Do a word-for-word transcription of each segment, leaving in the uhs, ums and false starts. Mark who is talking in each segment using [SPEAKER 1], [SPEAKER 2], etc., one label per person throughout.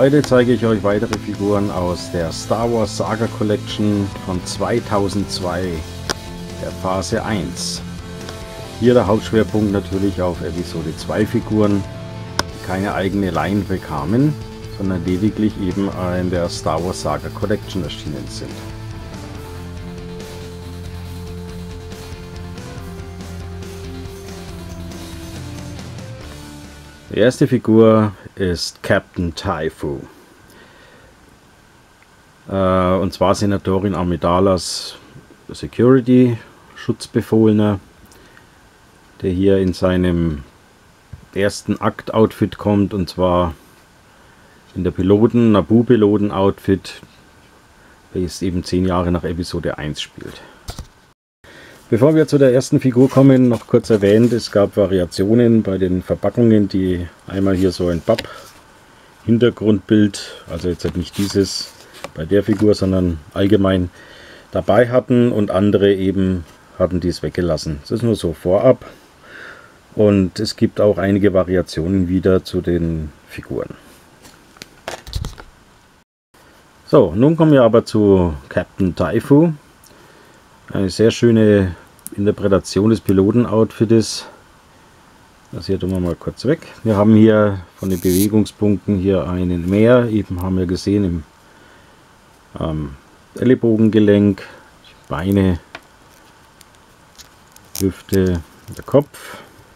[SPEAKER 1] Heute zeige ich euch weitere Figuren aus der Star Wars Saga Collection von zweitausendzwei, der Phase eins. Hier der Hauptschwerpunkt natürlich auf Episode zwei Figuren, die keine eigene Line bekamen, sondern lediglich eben in der Star Wars Saga Collection erschienen sind. Die erste Figur ist Captain Taifu. Äh, und zwar Senatorin Amidala's Security Schutzbefohlener, der hier in seinem ersten Akt-Outfit kommt, und zwar in der Piloten, Naboo-Piloten-Outfit, welches eben zehn Jahre nach Episode eins spielt. Bevor wir zu der ersten Figur kommen, noch kurz erwähnt, es gab Variationen bei den Verpackungen, die einmal hier so ein Papp-Hintergrundbild, also jetzt nicht dieses bei der Figur, sondern allgemein dabei hatten, und andere eben hatten dies weggelassen. Das ist nur so vorab, und es gibt auch einige Variationen wieder zu den Figuren. So, nun kommen wir aber zu Captain Taifu. Eine sehr schöne Interpretation des Piloten-Outfits. Das hier tun wir mal kurz weg. Wir haben hier von den Bewegungspunkten hier einen mehr. Eben haben wir gesehen im ähm, Ellenbogengelenk, Beine, Hüfte, der Kopf.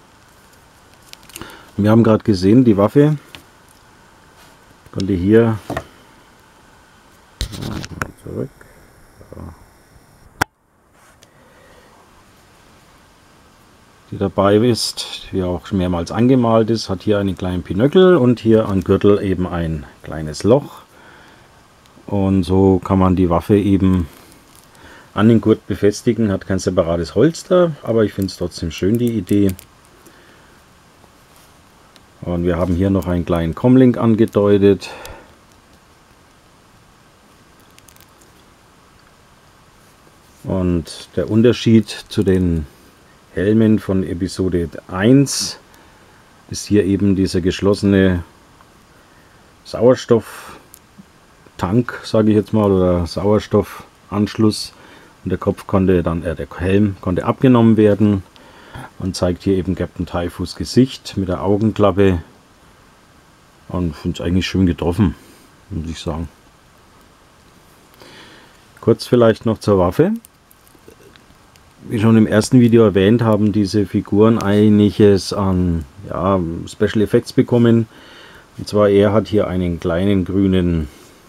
[SPEAKER 1] Und wir haben gerade gesehen, die Waffe konnte hier zurück. So. Die dabei ist, wie auch schon mehrmals angemalt ist, hat hier einen kleinen Pinöckel und hier am Gürtel eben ein kleines Loch. Und so kann man die Waffe eben an den Gurt befestigen, hat kein separates Holster, aber ich finde es trotzdem schön, die Idee. Und wir haben hier noch einen kleinen Comlink angedeutet. Und der Unterschied zu den Helmen von Episode eins ist hier eben dieser geschlossene Sauerstofftank, sage ich jetzt mal, oder Sauerstoffanschluss, und der Kopf konnte dann, äh, der Helm konnte abgenommen werden und zeigt hier eben Captain Taifus Gesicht mit der Augenklappe, und finde es eigentlich schön getroffen, muss ich sagen. Kurz vielleicht noch zur Waffe. Wie schon im ersten Video erwähnt, haben diese Figuren einiges an ja, Special Effects bekommen. Und zwar, er hat hier einen kleinen grünen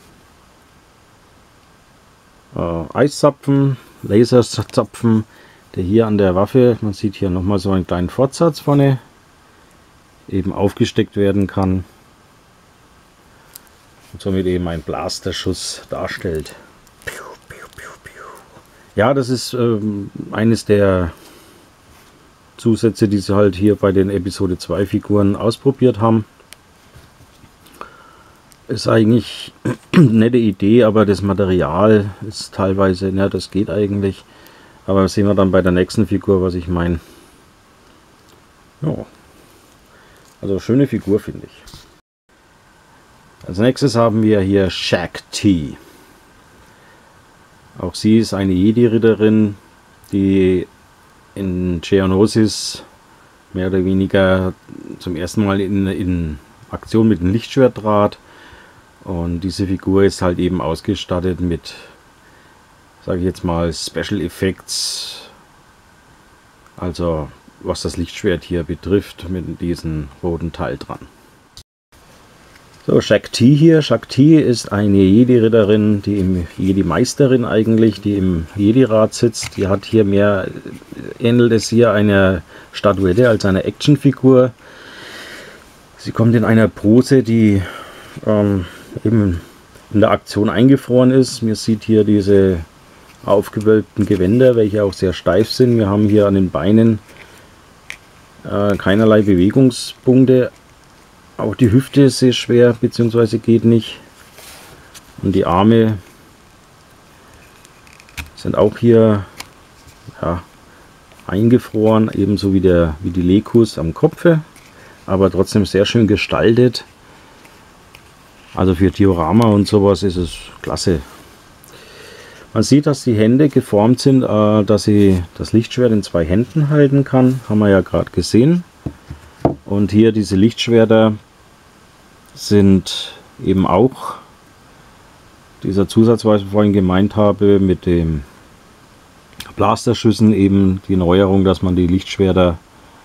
[SPEAKER 1] äh, Eiszapfen, Laserzapfen, der hier an der Waffe, man sieht hier nochmal so einen kleinen Fortsatz vorne, eben aufgesteckt werden kann und somit eben ein Blasterschuss darstellt. Ja, das ist ähm, eines der Zusätze, die sie halt hier bei den Episode zwei Figuren ausprobiert haben. Ist eigentlich eine nette Idee, aber das Material ist teilweise, ja, das geht eigentlich. Aber das sehen wir dann bei der nächsten Figur, was ich meine. Ja, also schöne Figur, finde ich. Als nächstes haben wir hier Shaak Ti. Auch sie ist eine Jedi-Ritterin, die in Geonosis mehr oder weniger zum ersten Mal in, in Aktion mit dem Lichtschwert trat. Und diese Figur ist halt eben ausgestattet mit, sage ich jetzt mal, Special Effects. Also was das Lichtschwert hier betrifft, mit diesem roten Teil dran. So, Shaak Ti hier. Shaak Ti ist eine Jedi-Ritterin, die im Jedi-Meisterin eigentlich, die im Jedi-Rat sitzt. Die hat hier mehr, ähnelt es hier einer Statuette als einer Actionfigur. Sie kommt in einer Pose, die ähm, eben in der Aktion eingefroren ist. Man sieht hier diese aufgewölbten Gewänder, welche auch sehr steif sind. Wir haben hier an den Beinen äh, keinerlei Bewegungspunkte. Auch die Hüfte ist sehr schwer, beziehungsweise geht nicht. Und die Arme sind auch hier ja, eingefroren, ebenso wie, der, wie die Lekus am Kopfe. Aber trotzdem sehr schön gestaltet. Also für Diorama und sowas ist es klasse. Man sieht, dass die Hände geformt sind, äh, dass sie das Lichtschwert in zwei Händen halten kann. Haben wir ja gerade gesehen. Und hier diese Lichtschwerter sind eben auch dieser Zusatz, was ich vorhin gemeint habe, mit dem Blasterschüssen, eben die Neuerung, dass man die Lichtschwerter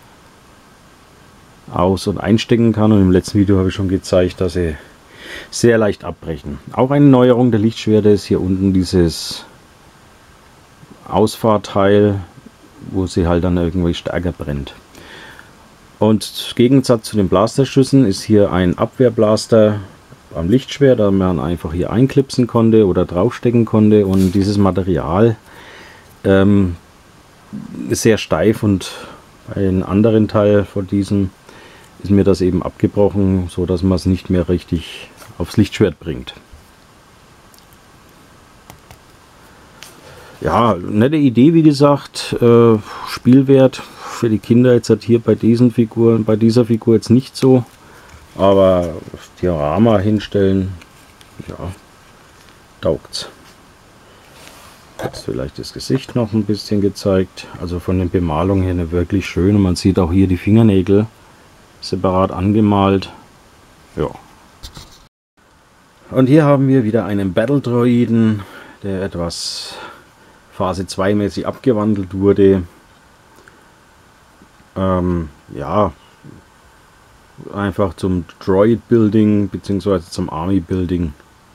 [SPEAKER 1] aus- und einstecken kann. Und im letzten Video habe ich schon gezeigt, dass sie sehr leicht abbrechen. Auch eine Neuerung der Lichtschwerter ist hier unten dieses Ausfahrteil, wo sie halt dann irgendwie stärker brennt. Und im Gegensatz zu den Blasterschüssen ist hier ein Abwehrblaster am Lichtschwert, da man einfach hier einklipsen konnte oder draufstecken konnte. Und dieses Material ähm, ist sehr steif, und bei einem anderen Teil von diesem ist mir das eben abgebrochen, so dass man es nicht mehr richtig aufs Lichtschwert bringt. Ja, nette Idee, wie gesagt, äh, Spielwert für die Kinder jetzt halt hier bei diesen Figuren, bei dieser Figur jetzt nicht so, aber Diorama hinstellen, ja, taugt's. Jetzt vielleicht das Gesicht noch ein bisschen gezeigt, also von den Bemalungen her eine wirklich schön, und man sieht auch hier die Fingernägel separat angemalt. Ja. Und hier haben wir wieder einen Battle-Droiden, der etwas Phase zwei mäßig abgewandelt wurde. Ähm, ja, einfach zum Droid-Building bzw. zum Army-Building.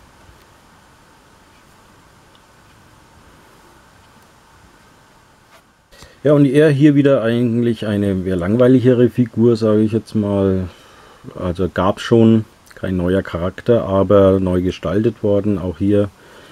[SPEAKER 1] Ja, und er hier wieder eigentlich eine eher langweiligere Figur, sage ich jetzt mal. Also gab es schon kein neuer Charakter, aber neu gestaltet worden. Auch hier,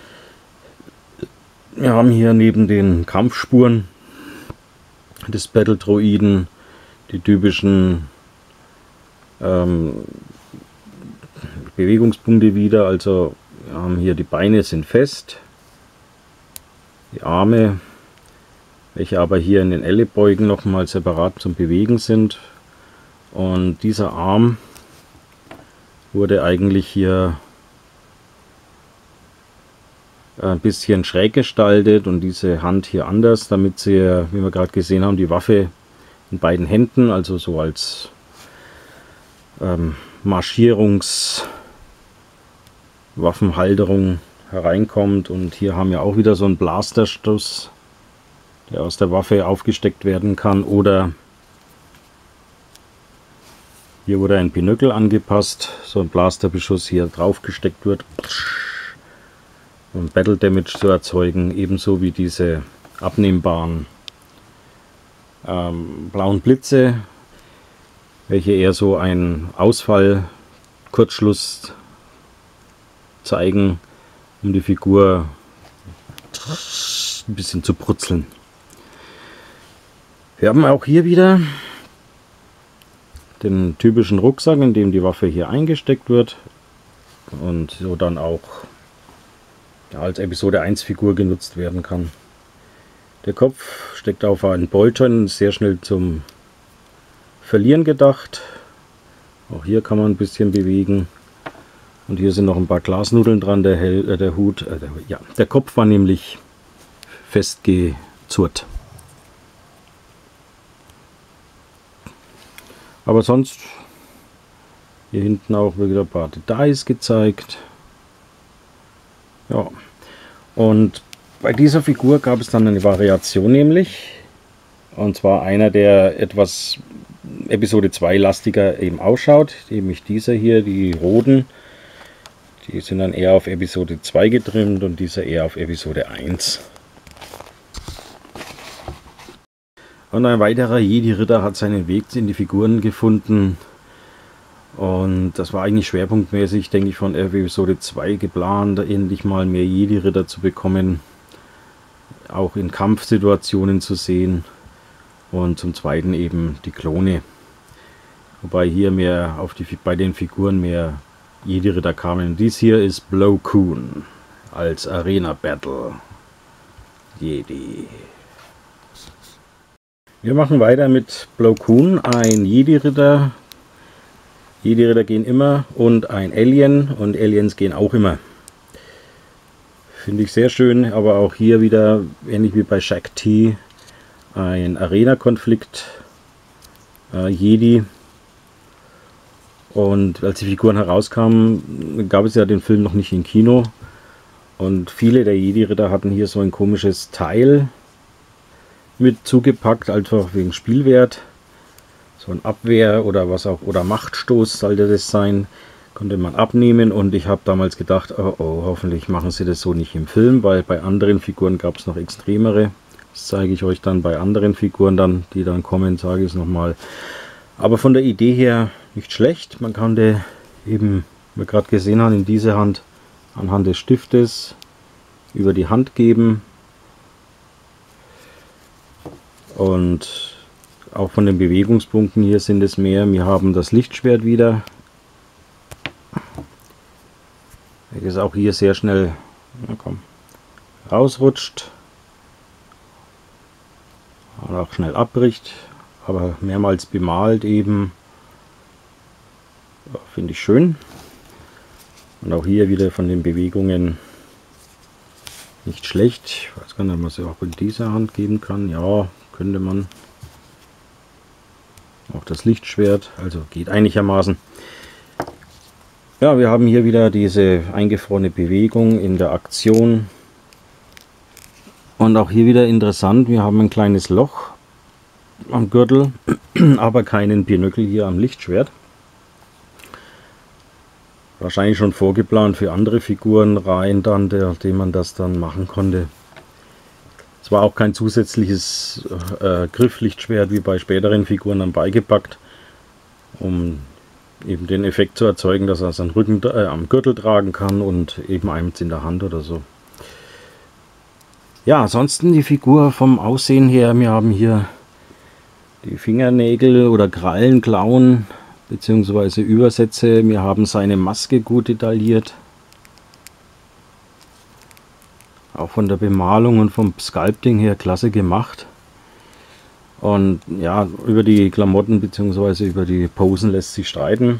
[SPEAKER 1] wir haben hier neben den Kampfspuren des Battle-Droiden die typischen ähm, Bewegungspunkte wieder. Also wir haben hier die Beine sind fest, die Arme, welche aber hier in den Ellebeugen nochmal separat zum Bewegen sind. Und dieser Arm wurde eigentlich hier ein bisschen schräg gestaltet und diese Hand hier anders, damit sie, wie wir gerade gesehen haben, die Waffe in beiden Händen, also so als ähm, Marschierungswaffenhalterung hereinkommt. Und hier haben wir auch wieder so einen Blasterstoß, der aus der Waffe aufgesteckt werden kann, oder hier wurde ein Pinöckel angepasst, so ein Blasterbeschuss hier drauf gesteckt wird, um Battle Damage zu erzeugen, ebenso wie diese abnehmbaren ähm, blauen Blitze, welche eher so einen Ausfall, Kurzschluss zeigen, um die Figur ein bisschen zu brutzeln. Wir haben auch hier wieder den typischen Rucksack, in dem die Waffe hier eingesteckt wird und so dann auch ja, als Episode eins Figur genutzt werden kann. Der Kopf steckt auf einen Bolton, sehr schnell zum Verlieren gedacht. Auch hier kann man ein bisschen bewegen. Und hier sind noch ein paar Glasnudeln dran. Der, Hel äh, der Hut, äh, der, ja, der Kopf war nämlich festgezurrt. Aber sonst hier hinten auch wieder ein paar Details gezeigt. Ja, und bei dieser Figur gab es dann eine Variation, nämlich, und zwar einer, der etwas Episode zwei lastiger eben ausschaut, nämlich dieser hier, die roten, die sind dann eher auf Episode zwei getrimmt und dieser eher auf Episode eins. Und ein weiterer Jedi-Ritter hat seinen Weg in die Figuren gefunden. Und das war eigentlich schwerpunktmäßig, denke ich, von Episode zwei geplant, endlich mal mehr Jedi-Ritter zu bekommen. Auch in Kampfsituationen zu sehen. Und zum Zweiten eben die Klone. Wobei hier mehr auf die, bei den Figuren mehr Jedi-Ritter kamen. Dies hier ist Plo Koon als Arena Battle Jedi. Wir machen weiter mit Plo Koon, ein Jedi-Ritter Jedi-Ritter gehen immer und ein Alien und Aliens gehen auch immer. Finde ich sehr schön, aber auch hier wieder, ähnlich wie bei Shaak Ti, ein Arena-Konflikt. Äh, Jedi. Und als die Figuren herauskamen, gab es ja den Film noch nicht im Kino. Und viele der Jedi-Ritter hatten hier so ein komisches Teil mit zugepackt, einfach wegen Spielwert. So ein Abwehr oder was auch, oder Machtstoß sollte das sein, konnte man abnehmen. Und ich habe damals gedacht, oh, oh, hoffentlich machen sie das so nicht im Film, weil bei anderen Figuren gab es noch extremere. Das zeige ich euch dann bei anderen Figuren dann, die dann kommen, sage ich es nochmal. Aber von der Idee her nicht schlecht. Man kann die eben, wie wir gerade gesehen haben, in diese Hand anhand des Stiftes über die Hand geben. Und auch von den Bewegungspunkten hier sind es mehr. Wir haben das Lichtschwert wieder. Welches auch hier sehr schnell, na komm, rausrutscht. Und auch schnell abbricht. Aber mehrmals bemalt eben. Ja, finde ich schön. Und auch hier wieder von den Bewegungen nicht schlecht. Ich weiß gar nicht, ob man sie auch in dieser Hand geben kann. Ja, könnte man. Auch das Lichtschwert, also geht einigermaßen. Ja, wir haben hier wieder diese eingefrorene Bewegung in der Aktion. Und auch hier wieder interessant, wir haben ein kleines Loch am Gürtel, aber keinen Pinöckel hier am Lichtschwert. Wahrscheinlich schon vorgeplant für andere Figuren rein, dann, der, dem man das dann machen konnte. Es war auch kein zusätzliches äh, Grifflichtschwert wie bei späteren Figuren dann beigepackt, um eben den Effekt zu erzeugen, dass er seinen Rücken äh, am Gürtel tragen kann und eben eins in der Hand oder so. Ja, ansonsten die Figur vom Aussehen her, wir haben hier die Fingernägel oder Krallen, Klauen bzw. Übersätze. Wir haben seine Maske gut detailliert. Auch von der Bemalung und vom Sculpting her klasse gemacht. Und ja, über die Klamotten bzw. über die Posen lässt sich streiten.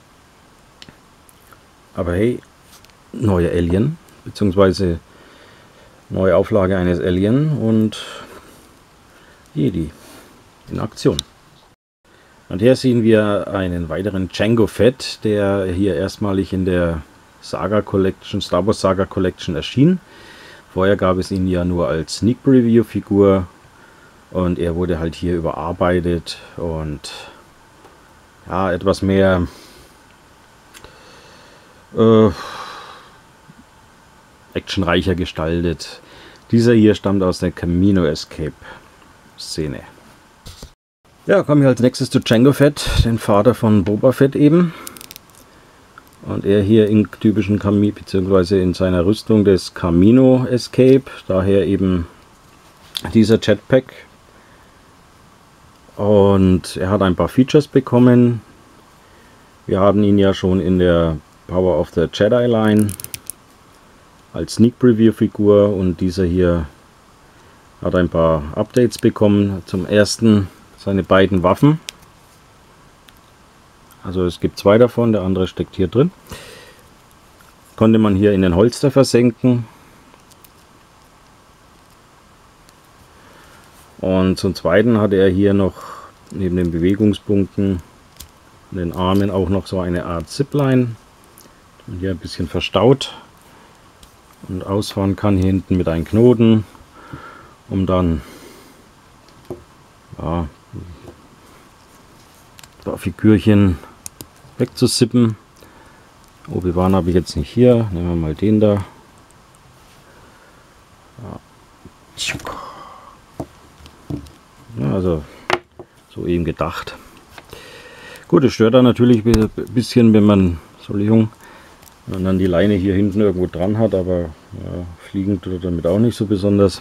[SPEAKER 1] Aber hey, neue Alien bzw. neue Auflage eines Alien und Jedi in Aktion. Und hier sehen wir einen weiteren Jango Fett, der hier erstmalig in der Saga Collection, Star Wars Saga Collection erschien. Vorher gab es ihn ja nur als Sneak Preview Figur und er wurde halt hier überarbeitet und ja, etwas mehr äh, actionreicher gestaltet. Dieser hier stammt aus der Kamino Escape Szene. Ja, kommen wir als nächstes zu Jango Fett, den Vater von Boba Fett eben. Und er hier in typischen Kamino, beziehungsweise in seiner Rüstung des Kamino Escape, daher eben dieser Jetpack. Und er hat ein paar Features bekommen. Wir haben ihn ja schon in der Power of the Jedi Line als Sneak Preview Figur und dieser hier hat ein paar Updates bekommen. Zum ersten seine beiden Waffen. Also es gibt zwei davon, der andere steckt hier drin. Konnte man hier in den Holster versenken. Und zum zweiten hatte er hier noch neben den Bewegungspunkten in den Armen auch noch so eine Art Zipline. Und hier ein bisschen verstaut. Und ausfahren kann hier hinten mit einem Knoten, um dann ja, ein paar Figürchen wegzusippen. Obi-Wan habe ich jetzt nicht hier. Nehmen wir mal den da. Ja, also so eben gedacht. Gut, es stört dann natürlich ein bisschen, wenn man, Entschuldigung, wenn man dann die Leine hier hinten irgendwo dran hat, aber ja, fliegen tut er damit auch nicht so besonders.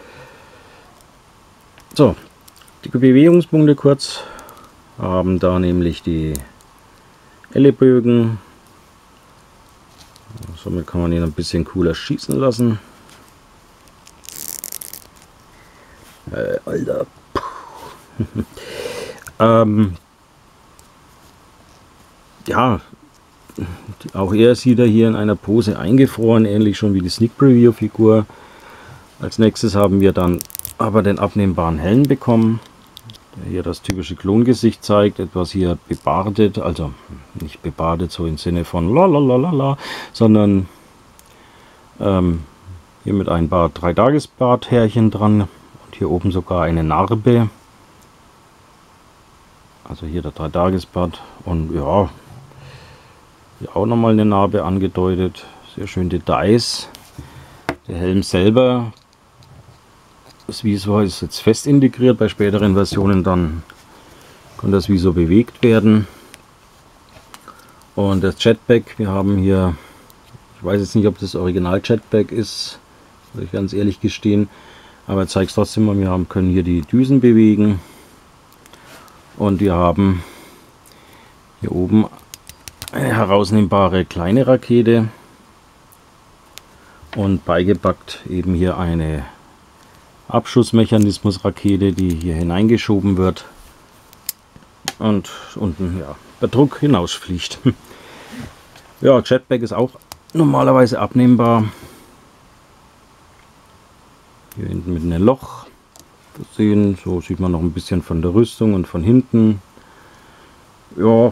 [SPEAKER 1] So, die Bewegungspunkte kurz. Haben da nämlich die Ellenbögen. Somit kann man ihn ein bisschen cooler schießen lassen. Äh, Alter. ähm, ja, auch er ist wieder hier in einer Pose eingefroren, ähnlich schon wie die Sneak Preview Figur. Als nächstes haben wir dann aber den abnehmbaren Helm bekommen, der hier das typische Klongesicht zeigt, etwas hier bebardet, also nicht bebardet so im Sinne von lalalala, sondern ähm, hier mit ein paar Drei-Tages-Barthärchen dran und hier oben sogar eine Narbe. Also hier der Drei-Tages-Bart und ja, hier auch nochmal eine Narbe angedeutet. Sehr schön Details. Der Helm selber, das Visor ist jetzt fest integriert. Bei späteren Versionen dann kann das Visor bewegt werden. Und das Jetpack, wir haben hier, ich weiß jetzt nicht, ob das Original Jetpack ist, muss ich ganz ehrlich gestehen, aber zeigt es trotzdem mal, wir haben, können hier die Düsen bewegen. Und wir haben hier oben eine herausnehmbare kleine Rakete und beigepackt eben hier eine Abschussmechanismus-Rakete, die hier hineingeschoben wird und unten ja, der Druck hinausfliegt. Ja, Jetpack ist auch normalerweise abnehmbar. Hier hinten mit einem Loch sehen, so sieht man noch ein bisschen von der Rüstung und von hinten. Ja,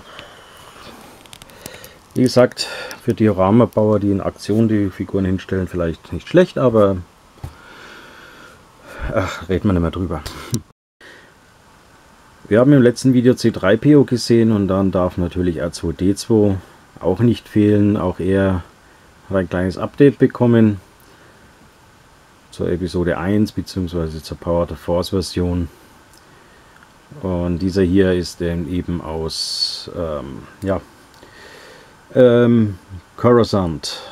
[SPEAKER 1] wie gesagt, für Dioramabauer, die in Aktion die Figuren hinstellen, vielleicht nicht schlecht, aber ach, reden wir nicht mehr drüber. Wir haben im letzten Video C drei P O gesehen und dann darf natürlich R zwei D zwei auch nicht fehlen. Auch er hat ein kleines Update bekommen zur Episode eins bzw. zur Power of the Force Version. Und dieser hier ist eben aus ähm, ja, ähm, Coruscant.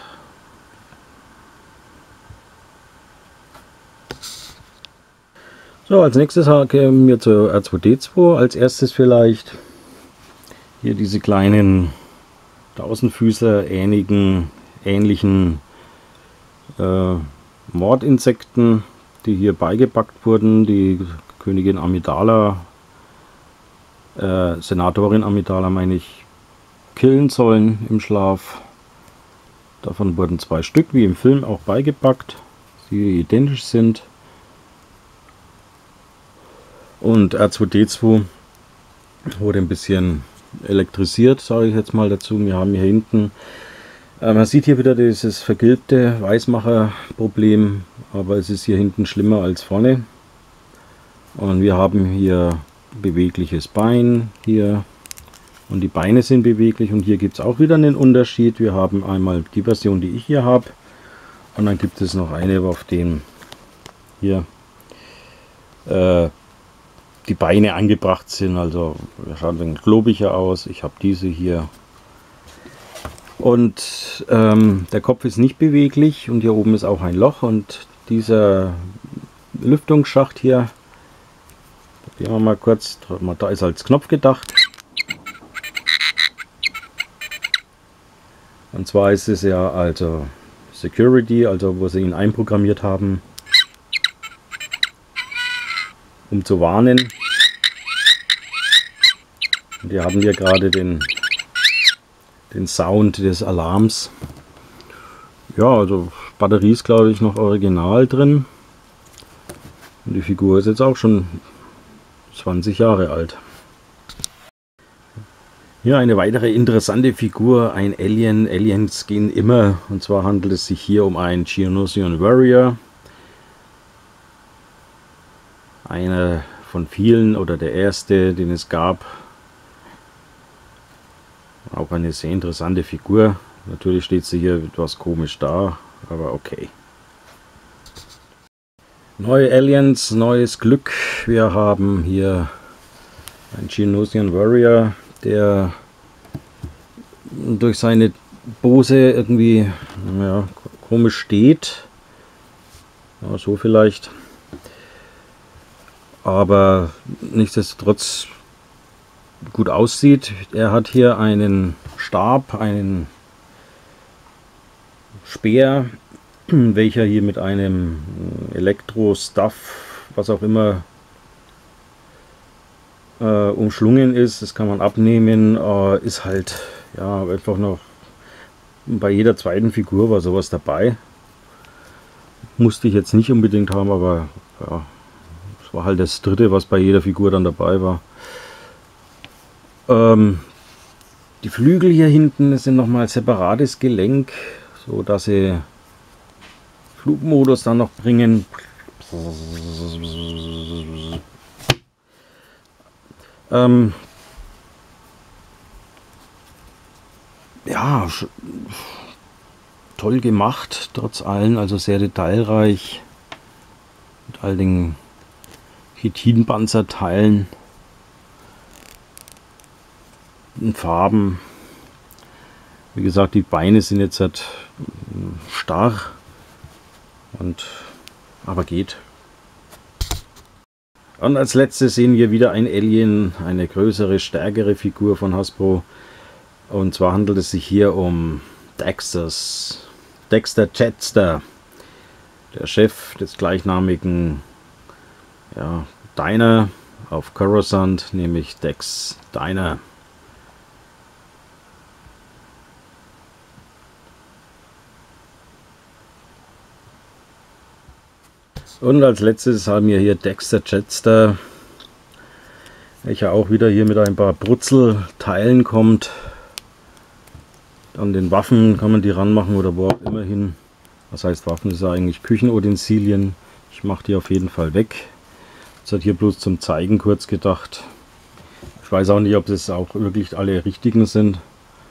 [SPEAKER 1] So, als nächstes kommen wir zur R zwei D zwei. Als erstes vielleicht hier diese kleinen Tausendfüßler ähnlichen, ähnlichen äh, Mordinsekten, die hier beigepackt wurden. Die Königin Amidala, äh, Senatorin Amidala meine ich, killen sollen im Schlaf. Davon wurden zwei Stück, wie im Film, auch beigepackt, die identisch sind. Und R zwei D zwei wurde ein bisschen elektrisiert, sage ich jetzt mal dazu. Wir haben hier hinten, äh, man sieht hier wieder dieses vergilbte Weißmacher-Problem, aber es ist hier hinten schlimmer als vorne. Und wir haben hier bewegliches Bein hier und die Beine sind beweglich und hier gibt es auch wieder einen Unterschied. Wir haben einmal die Version, die ich hier habe, und dann gibt es noch eine, auf dem hier äh, die Beine angebracht sind, also schaut ein wenig klobiger aus. Ich habe diese hier und ähm, der Kopf ist nicht beweglich und hier oben ist auch ein Loch und dieser Lüftungsschacht hier, gehen wir mal kurz, da ist als Knopf gedacht. Und zwar ist es ja also Security, also wo sie ihn einprogrammiert haben, um zu warnen. Und hier hatten wir gerade den, den Sound des Alarms. Ja, also Batterie ist, glaube ich, noch original drin. Und die Figur ist jetzt auch schon zwanzig Jahre alt. Hier eine weitere interessante Figur, ein Alien. Aliens gehen immer, und zwar handelt es sich hier um einen Geonosian Warrior. Einer von vielen oder der erste, den es gab. Auch eine sehr interessante Figur. Natürlich steht sie hier etwas komisch da, aber okay. Neue Aliens, neues Glück. Wir haben hier einen Geonosian Warrior, der durch seine Pose irgendwie ja, komisch steht. Ja, so vielleicht. Aber nichtsdestotrotz gut aussieht. Er hat hier einen Stab, einen Speer, welcher hier mit einem Elektro-Stuff, was auch immer, äh, umschlungen ist. Das kann man abnehmen. Äh, ist halt ja, einfach noch bei jeder zweiten Figur war sowas dabei. Musste ich jetzt nicht unbedingt haben, aber ja, das war halt das dritte, was bei jeder Figur dann dabei war. Ähm, die Flügel hier hinten sind nochmal separates Gelenk, so dass sie Flugmodus dann noch bringen. Ähm, ja, toll gemacht, trotz allem, also sehr detailreich mit all den Chitinpanzerteilen in Farben. Wie gesagt, die Beine sind jetzt halt starr, und aber geht. Und als letztes sehen wir wieder ein Alien, eine größere, stärkere Figur von Hasbro. Und zwar handelt es sich hier um Dexter's, Dexter Jettster, der Chef des gleichnamigen ja, Diner auf Coruscant, nämlich Dex Diner. Und als letztes haben wir hier Dexter Jettster, welcher auch wieder hier mit ein paar Brutzelteilen kommt. An den Waffen kann man die ranmachen oder wo auch immer hin. Was heißt Waffen? Das ist eigentlich Küchenutensilien. Ich mache die auf jeden Fall weg. Das hat hier bloß zum Zeigen kurz gedacht. Ich weiß auch nicht, ob das auch wirklich alle richtigen sind.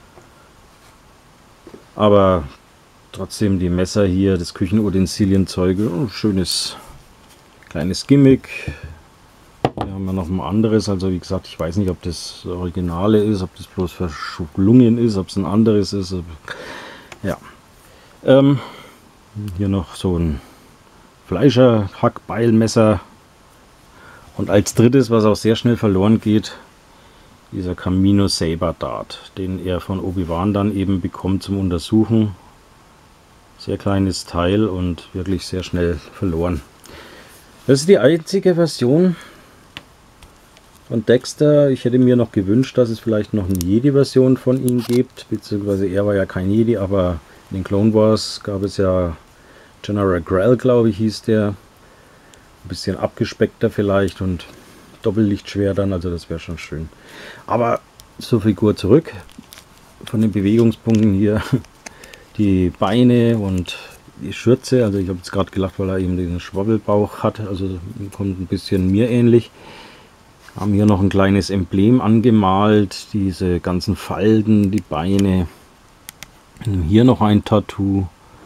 [SPEAKER 1] Aber trotzdem die Messer hier, das Küchenutensilien-Zeug, oh, schönes kleines Gimmick. Hier haben wir noch ein anderes, also wie gesagt, ich weiß nicht, ob das Originale ist, ob das bloß verschlungen ist, ob es ein anderes ist. Ja. Ähm, hier noch so ein Fleischer-Hackbeilmesser. Und als drittes, was auch sehr schnell verloren geht, dieser Kamino Saber Dart, den er von Obi-Wan dann eben bekommt zum Untersuchen. Sehr kleines Teil und wirklich sehr schnell verloren. Das ist die einzige Version von Dexter. Ich hätte mir noch gewünscht, dass es vielleicht noch eine Jedi-Version von ihm gibt, beziehungsweise er war ja kein Jedi, aber in den Clone Wars gab es ja General Grell, glaube ich, hieß der. Ein bisschen abgespeckter vielleicht und Doppellichtschwertern, also das wäre schon schön. Aber zur Figur zurück, von den Bewegungspunkten hier, die Beine und die Schürze, also ich habe jetzt gerade gelacht, weil er eben diesen Schwabbelbauch hat, also kommt ein bisschen mir ähnlich. Haben hier noch ein kleines Emblem angemalt, diese ganzen Falten, die Beine. Hier noch ein Tattoo.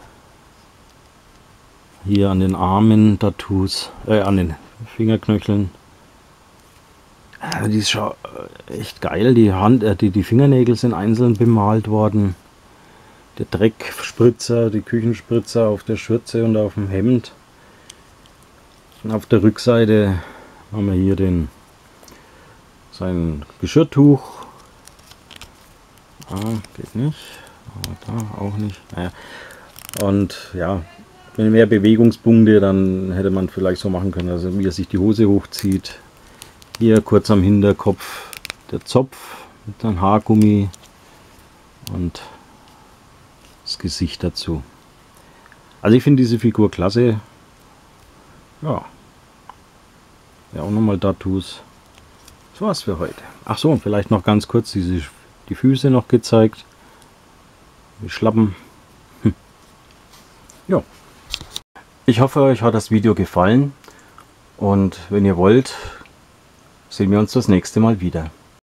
[SPEAKER 1] Hier an den Armen Tattoos, äh, an den Fingerknöcheln. Die ist schon echt geil. Die Hand, äh, die, die Fingernägel sind einzeln bemalt worden. Der Dreckspritzer, die Küchenspritzer auf der Schürze und auf dem Hemd. Und auf der Rückseite haben wir hier den sein Geschirrtuch. Ah, geht nicht. Aber da auch nicht. Naja. Und ja, wenn mehr Bewegungspunkte, dann hätte man vielleicht so machen können, also wie er sich die Hose hochzieht. Hier kurz am Hinterkopf der Zopf mit einem Haargummi und das Gesicht dazu. Also ich finde diese Figur klasse. Ja. Ja, auch nochmal Tattoos. Das war's für heute. Ach so, vielleicht noch ganz kurz diese, die Füße noch gezeigt. Die Schlappen. Hm. Ja. Ich hoffe, euch hat das Video gefallen. Und wenn ihr wollt, sehen wir uns das nächste Mal wieder.